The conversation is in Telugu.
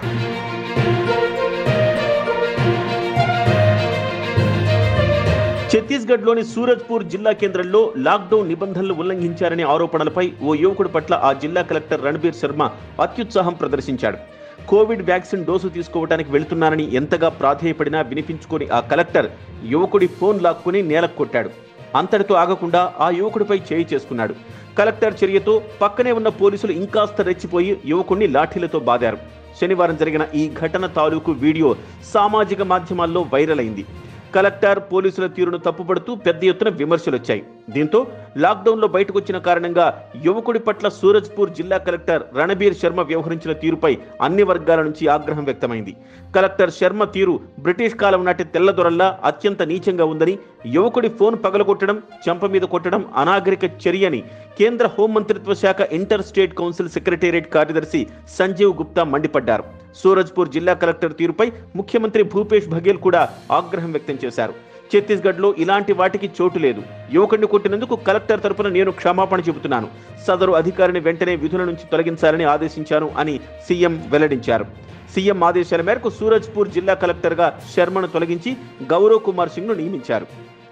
ఛత్తీస్గఢ్లోని సూరజ్పూర్ జిల్లా కేంద్రంలో లాక్డౌన్ నిబంధనలు ఉల్లంఘించారనే ఆరోపణలపై ఓ యువకుడి పట్ల ఆ జిల్లా కలెక్టర్ రణబీర్ శర్మ అత్యుత్సాహం ప్రదర్శించాడు. కోవిడ్ వ్యాక్సిన్ డోసు తీసుకోవడానికి వెళుతున్నానని ఎంతగా ప్రాధేయపడినా వినిపించుకొని ఆ కలెక్టర్ యువకుడి ఫోన్ లాక్కుని నేలకు కొట్టాడు. అంతటితో ఆగకుండా ఆ యువకుడిపై చేయి చేసుకున్నాడు. కలెక్టర్ చర్యతో పక్కనే ఉన్న పోలీసులు ఇంకాస్త రెచ్చిపోయి యువకుడిని లాఠీలతో బాదారు. శనివారం జరిగిన ఈ ఘటన తాలూకు వీడియో సామాజిక మాధ్యమాల్లో వైరల్ అయింది. కలెక్టర్ పోలీసుల తీరును తప్పుపడుతూ పెద్ద ఎత్తున విమర్శలొచ్చాయి. దీంతో లాక్డౌన్లో బయటకు వచ్చిన కారణంగా యువకుడి పట్ల సూరజ్పూర్ జిల్లా కలెక్టర్ రణబీర్ శర్మ వ్యవహరించిన తీరుపై అన్ని వర్గాల నుంచి ఆగ్రహం వ్యక్తమైంది. కలెక్టర్ శర్మ తీరు బ్రిటిష్ కాలం నాటి తెల్లదొరల్లా అత్యంత నీచంగా ఉందని, యువకుడి ఫోన్ పగలగొట్టడం, చెంప మీద కొట్టడం అనాగరిక చర్యని కేంద్ర హోంమంత్రిత్వ శాఖ ఇంటర్ స్టేట్ కౌన్సిల్ సెక్రటేరియట్ కార్యదర్శి సంజీవ్ గుప్తా మండిపడ్డారు. సూరజ్పూర్ జిల్లా కలెక్టర్ తీరుపై ముఖ్యమంత్రి భూపేష్ బఘేల్ కూడా ఆగ్రహం వ్యక్తం చేశారు. ఛత్తీస్గఢ్లో ఇలాంటి వాటికి చోటు లేదు. యువకుడిని కొట్టినందుకు కలెక్టర్ తరపున నేను క్షమాపణ చెబుతున్నాను. సదరు అధికారిని వెంటనే విధుల నుంచి తొలగించాలని ఆదేశించాను అని సీఎం వెల్లడించారు. సీఎం ఆదేశాల మేరకు సూరజ్పూర్ జిల్లా కలెక్టర్గా శర్మను తొలగించి గౌరవ్ కుమార్ సింగ్ను నియమించారు.